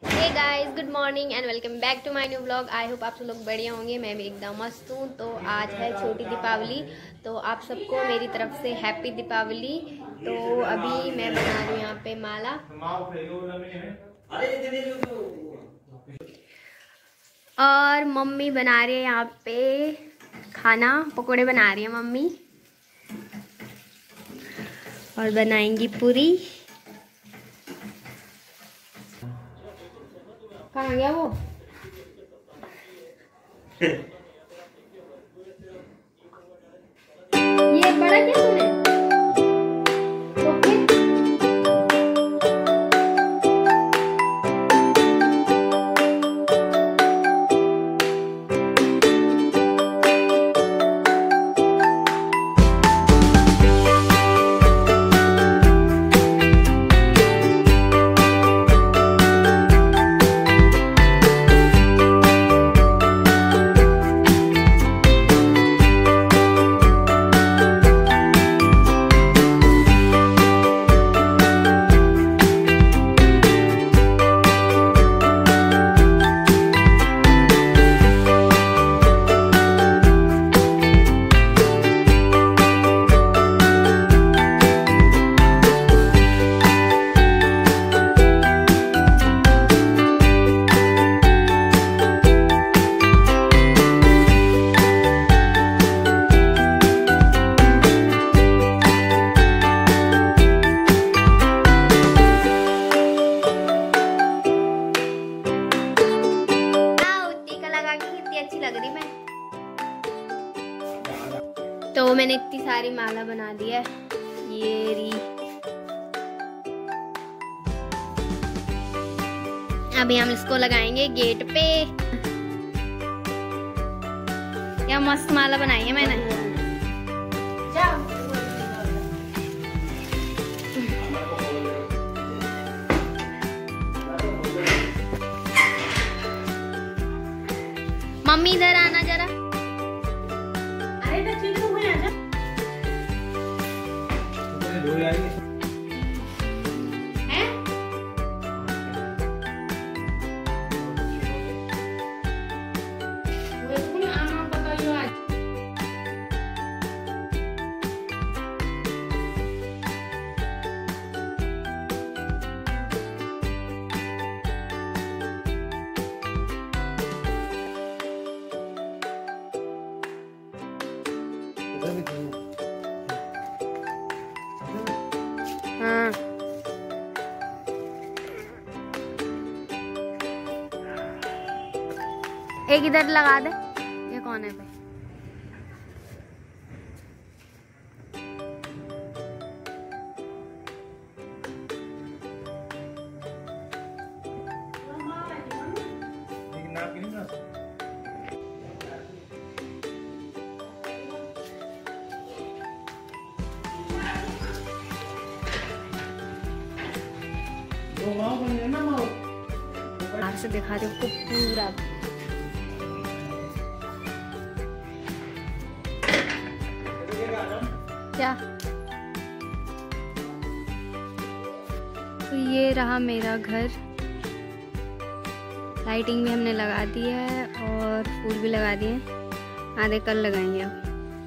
Hey guys, good morning and welcome back to my new vlog. I hope आप सब लोग बढ़िया होंगे। मैं भी एकदम मस्त हूँ। तो आज है छोटी दीपावली, तो आप सबको मेरी तरफ से हैप्पी दीपावली। तो अभी मैं बना रही हूँ यहाँ पे माला, और मम्मी बना रही है यहाँ पे खाना। पकोड़े बना रही है मम्मी, और बनाएंगी पूरी। कहाँ गया वो? ये बड़ा क्या तूने? तो मैंने इतनी सारी माला बना दी है। ये री, अभी हम इसको लगाएंगे गेट पे। क्या मस्त माला बनाई है मैंने। मम्मी इधर आना जरा। हाँ, एक इधर लगा दे, ये कोने पे। बाहर से दिखा दे उसको पूरा। क्या? तो ये रहा मेरा घर। लाइटिंग भी हमने लगा दी है और फूल भी लगा दिए। आधे कल लगाएंगे अब।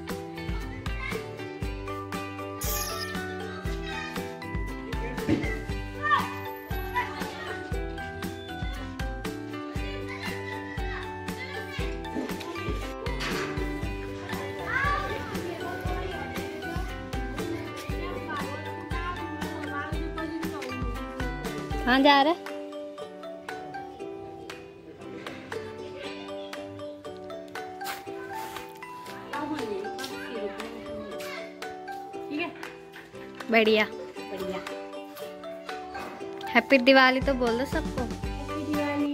कहाँ जा रहा है? ठीक है, बढ़िया बढ़िया। हैप्पी दिवाली तो बोल दो सबको। हैप्पी दिवाली।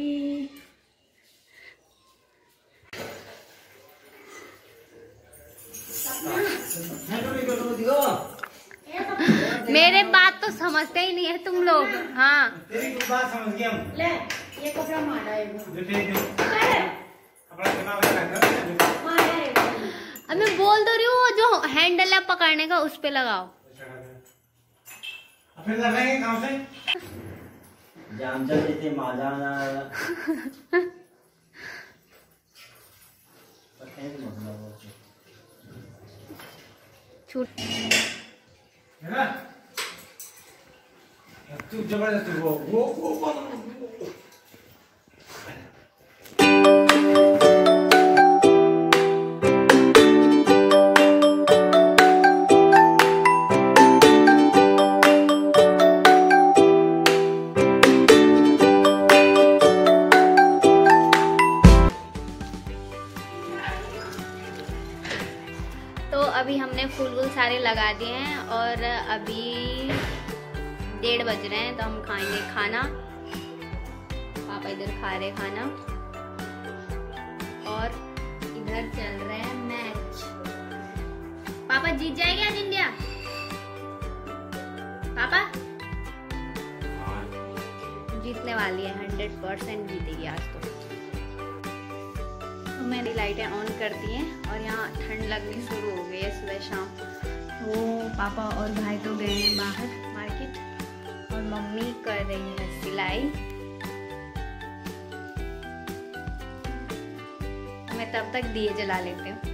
मेरे बात तो समझते ही नहीं है तुम लोग। हाँ, तेरी बात समझ गया हूँ। ले, ये कपड़ा मारा है। अब मैं बोल दो रही हूँ, जो हैंडल है पकड़ने का उस पे लगाओ। फिर लगाएंगे कहाँ से? आमच्या इथे माझा छूट तू जबरदस्ती वो तो अभी हमने फूल सारे लगा दिए हैं और अभी 1:30 बज रहे हैं, तो हम खाएंगे खाना। पापा इधर खा रहे खाना और इधर चल रहे हैं मैच। पापा जीत जाएंगे आज इंडिया? पापा जीतने वाली है, 100% जीतेगी आज तो। मैंने लाइटें ऑन कर दी हैं और यहाँ ठंड लगनी शुरू हो गई है सुबह शाम। वो पापा और भाई तो गए हैं बाहर मार्केट और मम्मी कर रही है सिलाई। मैं तब तक दिए जला लेती हूँ।